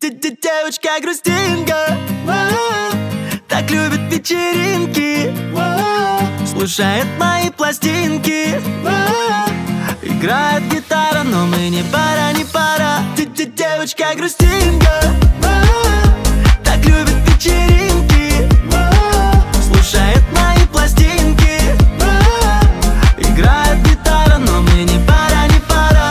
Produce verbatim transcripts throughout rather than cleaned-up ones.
Девочка грустинка, так любит вечеринки, слушает мои пластинки, играет гитара, но мы не пара, не пара. Девочка грустинка, так любит вечеринки, слушает мои пластинки, играет гитара, но мы не пара, не пара.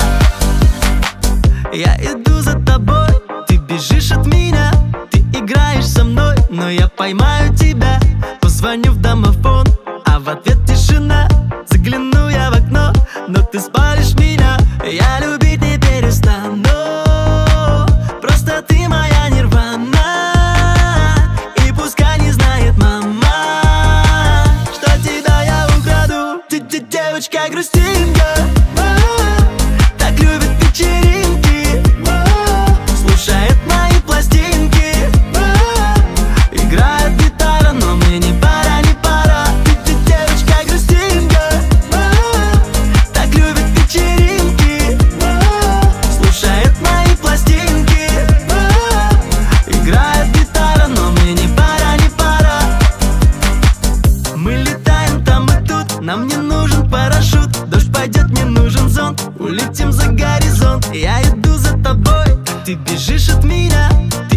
Я иду за тобой, ты бежишь от меня, ты играешь со мной, но я поймаю тебя. Позвоню в домофон, а в ответ тишина. Загляну я в окно, но ты спалишь меня. Я любить не перестану, просто ты моя нирвана. И пускай не знает мама, что тебя я украду. Девочка грустинка, так любит вечеринки, слушает мои пластинки, играет гитара, но мы не пара, не пара. Девочка грустинка, так любит вечеринки, слушает мои пластинки, играет гитара, но мы не пара, не пара. Мы летаем там и тут, нам не нужен парашют. Дождь пойдет, мне нужен зонт, улетим за горизонт. Я иду за тобой, ты бежишь от меня,